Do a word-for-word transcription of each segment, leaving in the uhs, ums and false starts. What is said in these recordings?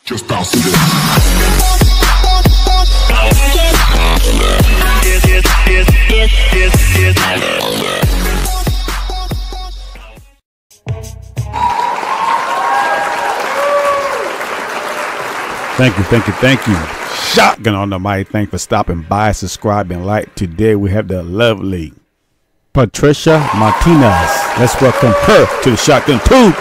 Just bounce to this. Thank you, thank you, thank you. Shotgun on the mic. Thanks for stopping by, subscribing, like. Today we have the lovely Patricia Martinez. Let's welcome her to the Shotgun Tube.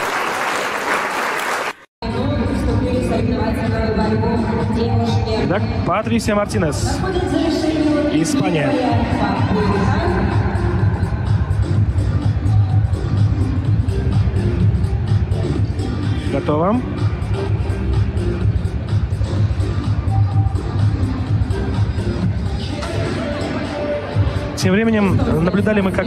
Итак, Патрисия Мартинес, Испания. Готова? Тем временем наблюдали мы, как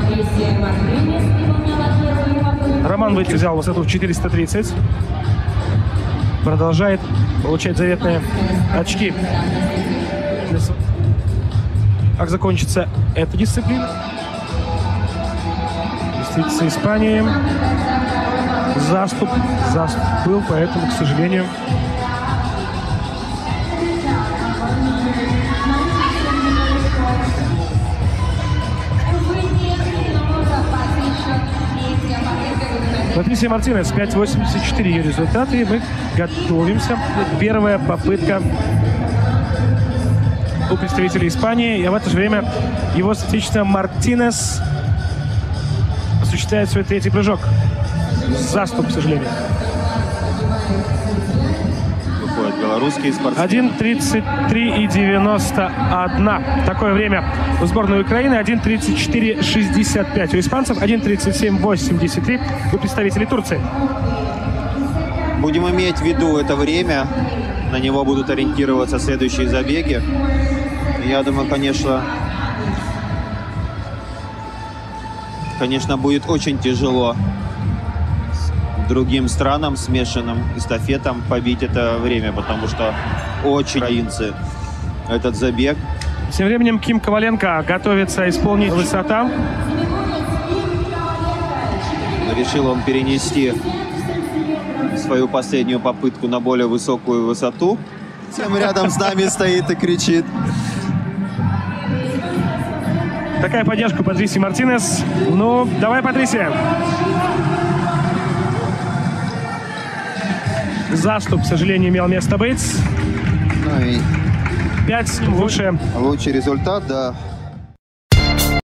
Роман Вытько взял высоту в четыреста тридцать. Продолжает получать заветные очки. Как закончится эта дисциплина? Дисциплина Испании. Заступ. Заступ был, поэтому, к сожалению, Патрисия Мартинес, пять восемьдесят четыре ее результат, и мы готовимся. Первая попытка у представителей Испании, и в это же время его соотечественница Мартинес осуществляет свой третий прыжок. Заступ, к сожалению. Выходят белорусские спортсмены. один тридцать три девяносто один. Такое время у сборной Украины. один тридцать четыре шестьдесят пять у испанцев. один тридцать семь восемьдесят три у представителей Турции. Будем иметь в виду это время. На него будут ориентироваться следующие забеги. Я думаю, конечно, конечно, будет очень тяжело другим странам, смешанным эстафетам, побить это время, потому что очень украинцы этот забег. Тем временем Ким Коваленко готовится исполнить высота. Решил он перенести свою последнюю попытку на более высокую высоту. Тем рядом с нами стоит и кричит. Такая поддержка Патрисии Мартинес. Ну, давай, Патрисия. Заступ, к сожалению, имел место быть. Ну и пять выше. лучший результат, да.